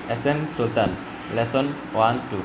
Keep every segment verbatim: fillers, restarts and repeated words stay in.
S M Sultan. Lesson one two.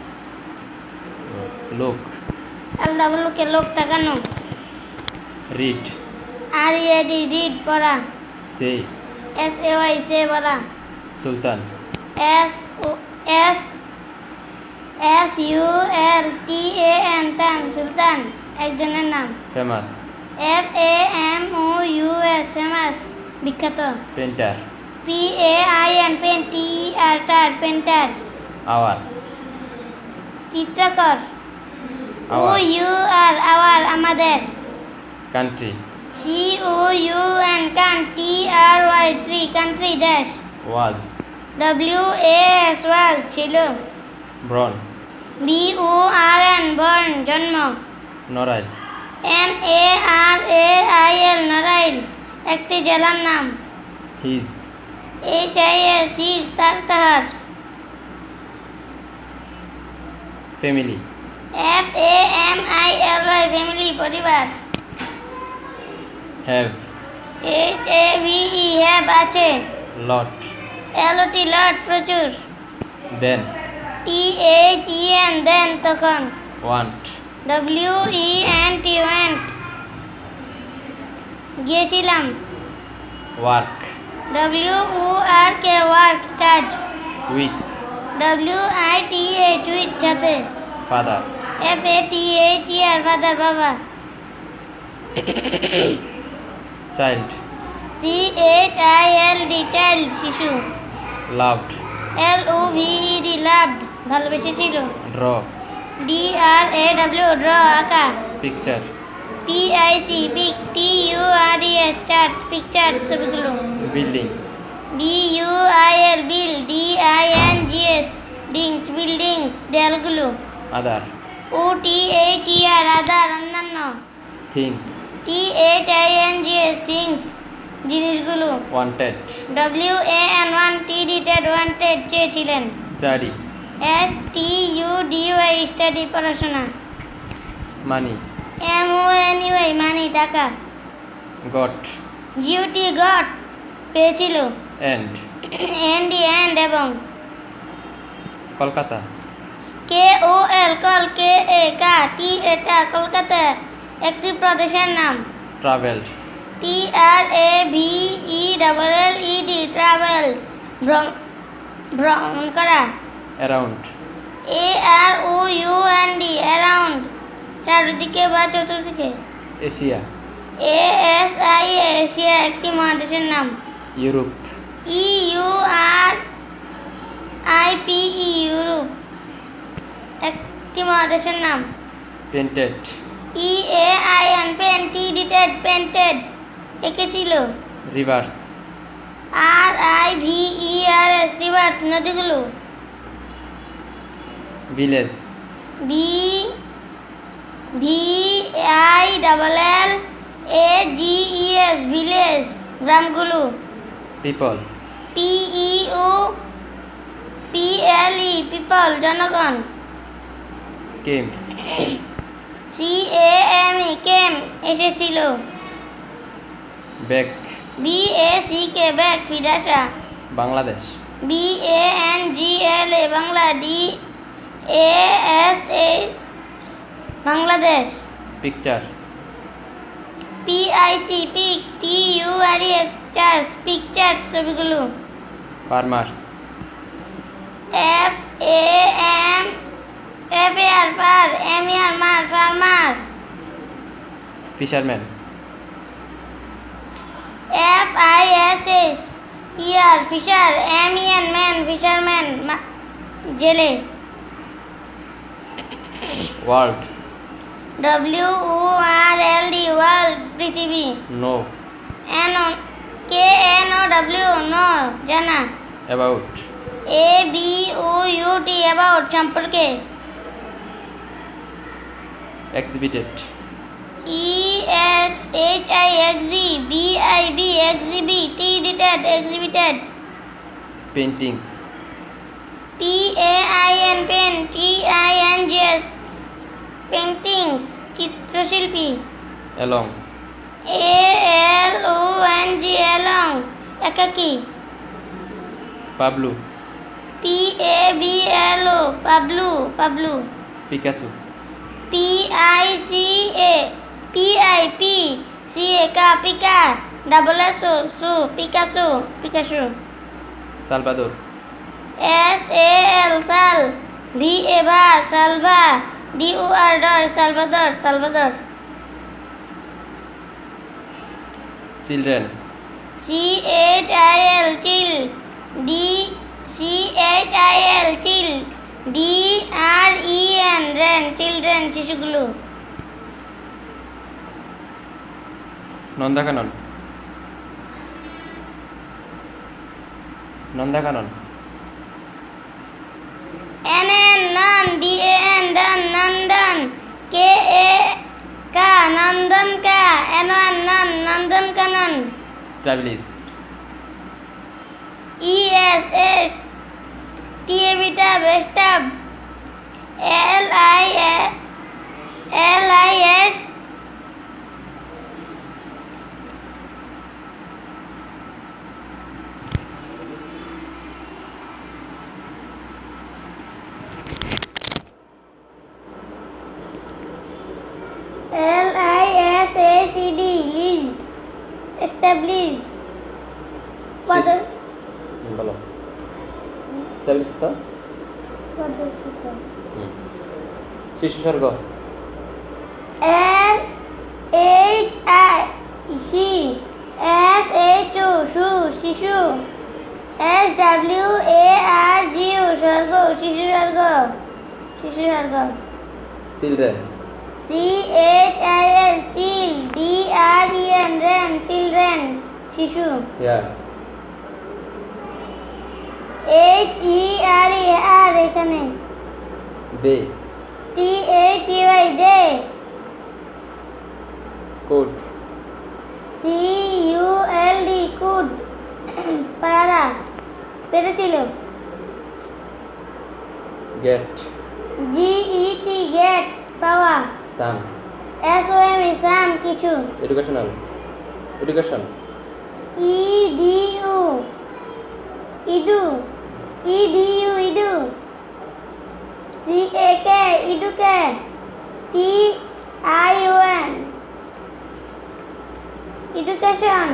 Look. L double কে লোক তাকানো। Read. R E A D read পড়া। Say. S A Y say বলা। Sultan. S O S S U L T A N tan সুলতান একজনের নাম। Famous. F A M O U S famous বিখ্যাত। Painter. P A I N pen T E R tar painter। Hour. চিত্রকর। O Hour. U R our আমাদের। Country. C O U N can T R Y tree country dash। Was. W A S was ছিল। Born. B O R N born জন্ম। Norail. N A R A I L Narail একটি জেলার নাম। His. H I S his তার তাহার। Family. F A M I L Y family পরিবার। Have. H A V E have আছে। Lot. L O T lot প্রচুর। Then. T H E N then তখন। Want. W E N T went গিয়েছিলাম। Work. W O R K work কাজ। With. W I T H with সাথে। Father. F A T H E R father বাবা। Child. C H I L D child শিশু। Loved. L O V E D loved ভালোবেসেছিল। Draw. D R A W draw আঁকা। Picture. P I C pic T U R E S charts pictures ছবিগুলো। Buildings. B U I L bill D I N G S dings buildings দেয়ালগুলো। Other. O T H E R other অন্যান্য। Things. T H I N G S things জিনিসগুলো। Wanted. W A N one T dated wanted চেয়েছিলেন। Study. S T U D Y study পড়াশোনা। Money. M O N E Y মানি টাকা। Got. G O T got পেয়েছিল। And. N D and এবং। Kolkata. K O L কল K A কা T এটা কলকাতা একটি প্রদেশের নাম। Traveled. T R A V E double L E D travel ভ্রমণ করা। Around. A R O U N D around চারদিকে বা চতুর্দিকে। Asia. A S I A Asia একটি মহাদেশের নাম। Europe. E U R I P E Europe একটি মহাদেশের নাম। Painted. P A I N painted painted এঁকেছিল। Rivers. R I V E R S rivers নদীগুলো। Village. B V I double L A G E S village গ্রামগুলো। People. P E O P L E people জনগণ। Came. C A M E came এসেছিল। Back. B A C K back ফিরে আসা। Bangladesh. B A N G L A Bangla D A S A Bangladesh. Picture. P I C pic T U R E S charts pictures ছবিগুলো। Farmers. F A M F A R far M E R mar farmer। Fisherman. F I S S E R fisher M E N man fisherman জেলে। World. W O R L D world পৃথিবী। No. N O K N O W no জানা। About. A B O U T about সম্পর্কে। Exhibited. E X H I X Z B I B exhibit T dated exhibited। Paintings. P A I N pen T I N G S paintings চিত্রশিল্পী। Along. A L O N G along একাকী। Pablo. P P A B L O Pablo Pablo Picasso. P I C A P I P C A K Pica double S O so Picasso Picasso Salvador. S A L Sal V A Va Salva D O R Dor Salvador Salvador Children. C H I L Chill D C H I L Chill D R E N Ren Children শিশুগুলো Nandankanan. Nandankanan. N N Nan D A N Dan Nandan K A K Nandan Ka N N Nan Nandan Kanan Established. E S S T A Beta Bestab L I L I S L I S A C D Leased Established Father বলো. Established তো? প্রদর্শিত শিশু স্বর্গ. S H I C S H O শু শিশু S W A R G O স্বর্গ শিশু স্বর্গ শিশু স্বর্গ Children. C H I L chill D R E N ren children শিশু Yeah. H E R E R এখানে They. T H E Y they Coat. C U L D could পারা পেরেছিল Get. G E T get পাওয়া Sam. S O M E সাম কিছু Educational. Education. E D U ইডু E D U ইডু C A K ইডুকে T I O N education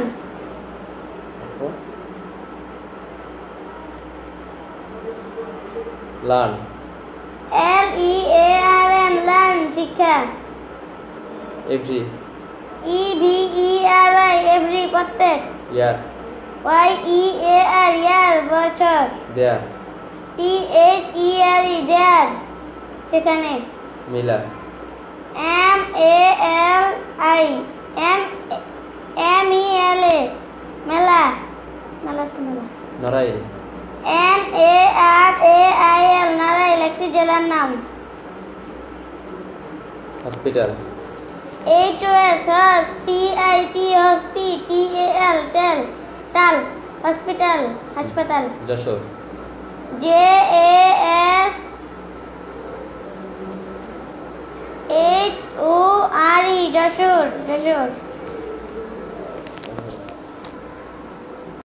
Learn. L E A R N learn শিক্ষা Every. E V E R I every প্রত্যেক Year. Y E A R year বছর There. T H E R E there সেখানে Miller. M A L I M M E L A মেলা মেলা তো মেলা Narail. N A R A I L নারাইল একটি জেলার নাম Hospital. H O S hos P I T hospi T A L tel tal hospital হাসপাতাল Jashore. J A S H O R E Jessore Jessore